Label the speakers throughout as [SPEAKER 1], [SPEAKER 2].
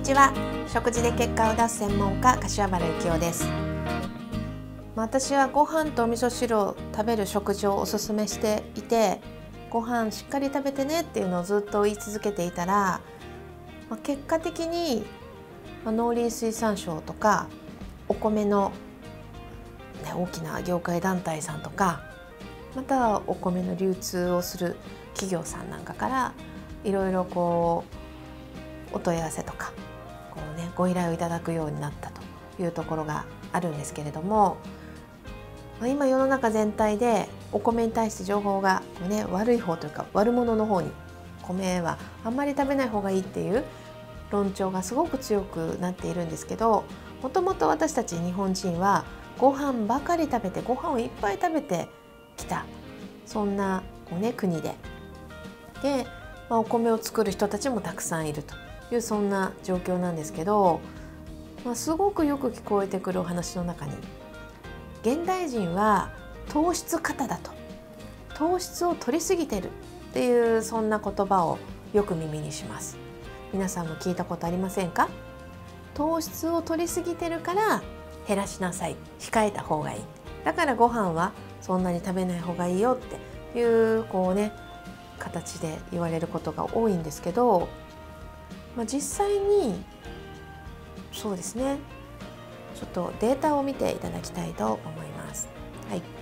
[SPEAKER 1] ちは。食事で結果を出す専門家、柏原幸男です。私はご飯とお味噌汁を食べる食事をおすすめしていて、ご飯しっかり食べてねっていうのをずっと言い続けていたら、結果的に農林水産省とかお米の、大きな業界団体さんとか、またお米の流通をする企業さんなんかからいろいろお問い合わせとかご依頼をいただくようになったというところがあるんですけれども、今世の中全体でお米に対して情報が悪い方というか悪者の方に、米はあんまり食べない方がいいっていう論調がすごく強くなっているんですけど、もともと私たち日本人はご飯ばかり食べて、ご飯をいっぱい食べてきた、そんな国で、お米を作る人たちもたくさんいるという、そんな状況なんですけど、すごくよく聞こえてくるお話の中に、現代人は糖質過多だと、糖質を取りすぎてるっていう、そんな言葉をよく耳にします。皆さんも聞いたことありませんか？糖質を取りすぎてるから減らしなさい、控えた方がいい、だからご飯はそんなに食べない方がいいよっていう形で言われることが多いんですけど、実際にそうですね、ちょっとデータを見ていただきたいと思います。はい、こ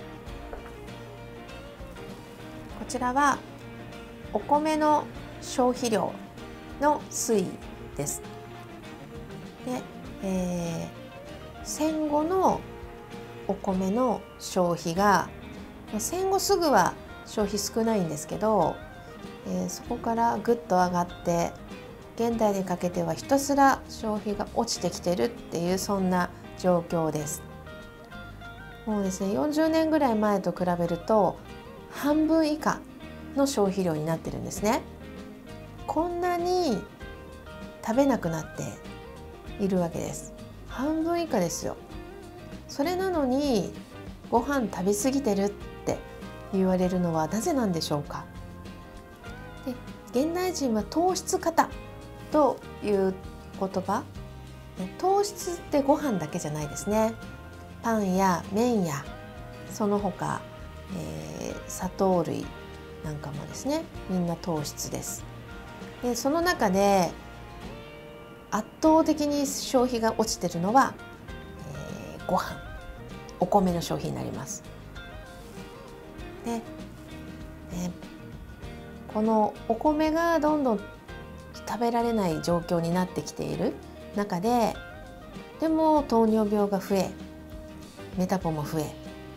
[SPEAKER 1] ちらはお米の消費量の推移です。で、戦後のお米の消費が、戦後すぐは消費少ないんですけど、そこからぐっと上がって現代にかけてはひたすら消費が落ちてきてるっていう、そんな状況です。もうですね、40年ぐらい前と比べると半分以下の消費量になってるんですね。こんなに食べなくなっているわけです。半分以下ですよ。それなのにご飯食べ過ぎてるって言われるのはなぜなんでしょうか。で、現代人は糖質過多という言葉、糖質ってご飯だけじゃないですね。パンや麺やその他、砂糖類なんかもですね、みんな糖質です。で、その中で圧倒的に消費が落ちてるのは、ご飯、お米の消費になります。で、このお米がどんどん食べられない状況になってきている中で、でも糖尿病が増え、メタボも増え、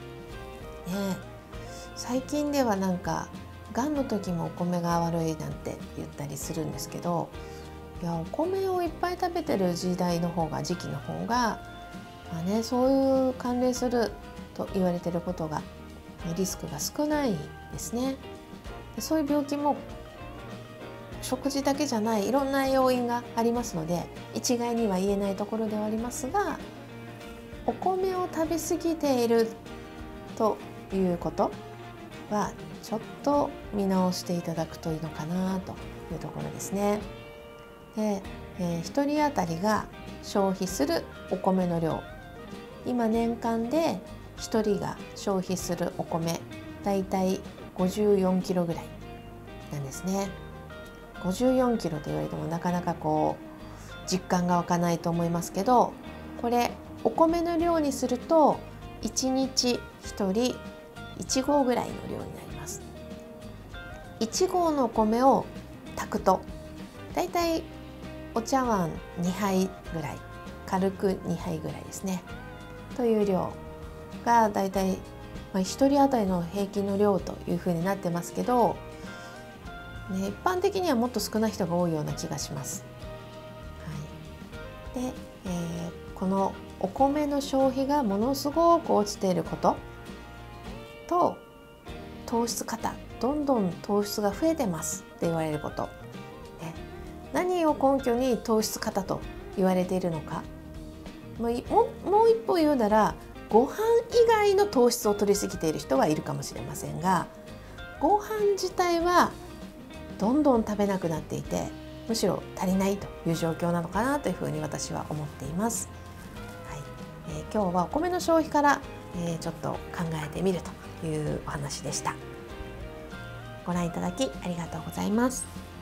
[SPEAKER 1] 最近ではがんの時もお米が悪いなんて言ったりするんですけど、お米をいっぱい食べてる時期の方が、そういう関連すると言われていることが、リスクが少ないですね。で、そういう病気も食事だけじゃないいろんな要因がありますので、一概には言えないところではありますが、お米を食べ過ぎているということはちょっと見直していただくといいのかなというところですね。で、1人当たりが消費するお米の量、今年間で1人が消費するお米、だいたい54キロぐらいなんですね。54キロと言われてもなかなか実感が湧かないと思いますけど、これお米の量にすると1日1人1合ぐらいの量になります。1合のお米を炊くとだいたいお茶碗2杯ぐらい、軽く2杯ぐらいですねという量がだいたい1人当たりの平均の量というふうになってますけど、一般的にはもっと少ない人が多いような気がします。で、このお米の消費がものすごく落ちていることと、糖質過多、どんどん糖質が増えてますって言われること、何を根拠に糖質過多と言われているのか、もう一歩言うなら、ご飯以外の糖質を摂りすぎている人はいるかもしれませんが、ご飯自体はどんどん食べなくなっていて、 むしろ足りないという状況なのかなというふうに私は思っています。はい、今日はお米の消費から、ちょっと考えてみるというお話でした。ご覧いただきありがとうございます。